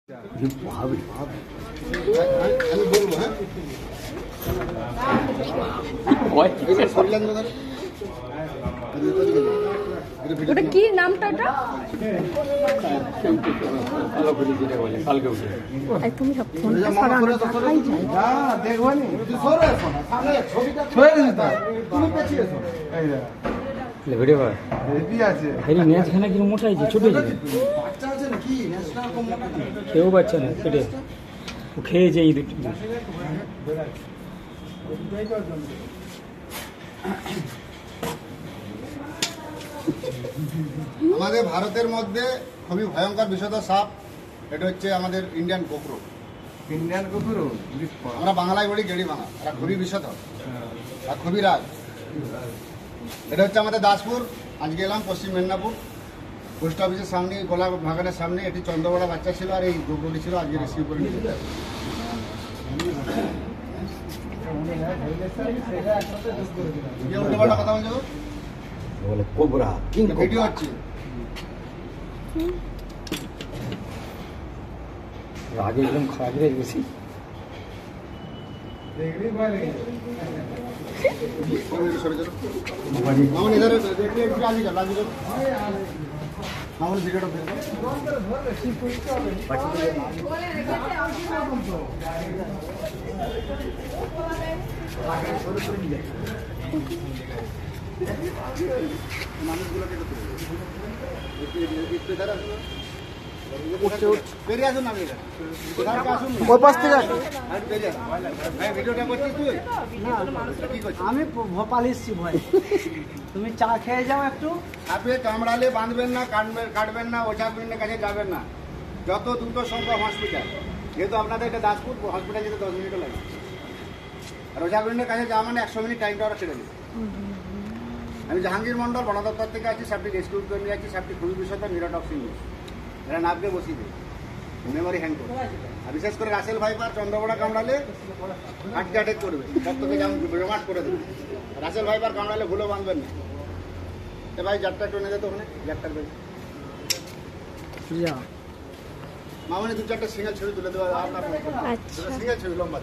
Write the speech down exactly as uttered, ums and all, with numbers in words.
আমি বলবো হ্যাঁ ওটা কি নামটা ওটা তুমি সব ফোনটা সরানো দেখাই যায় না দেখবো নি সরে এসো না সামনে ছবিটা ছয়ে দিতে তুমি পেছিয়ে এসো এই দা ভিডিও কর এটি আছে এই ম্যাচ খানা কি মোটা হয়েছে ছোট হয়েছে বাচ্চা আছে নাকি ন্যাশনাল কম মোটা কেউ বাচ্চা না পেটে ও খেয়েছে এই দুটো আমাদের ভারতের মধ্যে খুবই ভয়ঙ্কর বিষধর সাপ এটা হচ্ছে আমাদের ইন্ডিয়ান কোকরো। ইন্ডিয়ান কুকুর আমরা বাংলায় বলি গেড়ি ভাঙা, এরা খুবই বিষধর আর খুবই রাগ। এটা হচ্ছে আমাদের দাসপুর। আজকে এলাম পশ্চিম মেদিনীপুর পোস্ট অফিসের সামনে, গোলা বাগানের সামনে। এটি চন্দ্রবড়া বাচ্চা ছিল আর এই গোবরটি ছিল, আজকে রিসিভ করে নিয়ে উল্টো পাল্টা কথা বলছো, বলে কোবরা কিং ভিডিও হচ্ছে। আগে একদম খারাপ হয়ে গেছি সরে চলো মামুন, এধার রাজি যাও, রাজি যাও মামুন, ভিডিওটা দেখো। মানুষগুলোকে বেরিয়ে আসুন না, ভিডিওটা করছিস তুই? আমি ভোপাল এসছি ভয় তুমি চা খেয়ে যাও একটু। সাপে কামড়ালে বাঁধবেন না, কাটবেন কাটবেন না, ওঝা গুইনের কাছে যাবেন না। যত দ্রুত সম্ভব হসপিটাল, যেহেতু আপনাদের এটা দাসপুর, হসপিটাল যেতে দশ মিনিটও লাগে। আর ওঝা গুইনের কাছে যাওয়া মানে একশো মিনিট টাইমটা ওরা ছেড়ে দেবে। আমি জাহাঙ্গীর মন্ডল বন দপ্তর থেকে আছি, সাপটি রেস্কিউ করে নিয়ে আছি। সাপটি খুবই বিষধর, নিরোটক্সিন ইউজ। এরা নাপকে বসিয়ে দেবে, মেমোরি হ্যাং করবে। আর বিশেষ করে রাসেল ভাইপার চন্দ্রবড়া কামড়ালে আটকে অ্যাটেক করবে, রক্তকে যেমন রিমান্ড করে দেবে। রাসেল ভাইপার কামড়ালে ভুলো বাঁধবেন না। এ ভাই জাতটা একটু এনে যেত ওখানে, জাতটার ভাই মামনি দু চারটা সিঙ্গেল ছবি তুলে দেওয়া আপনার, সিঙ্গেল ছবি লম্বা।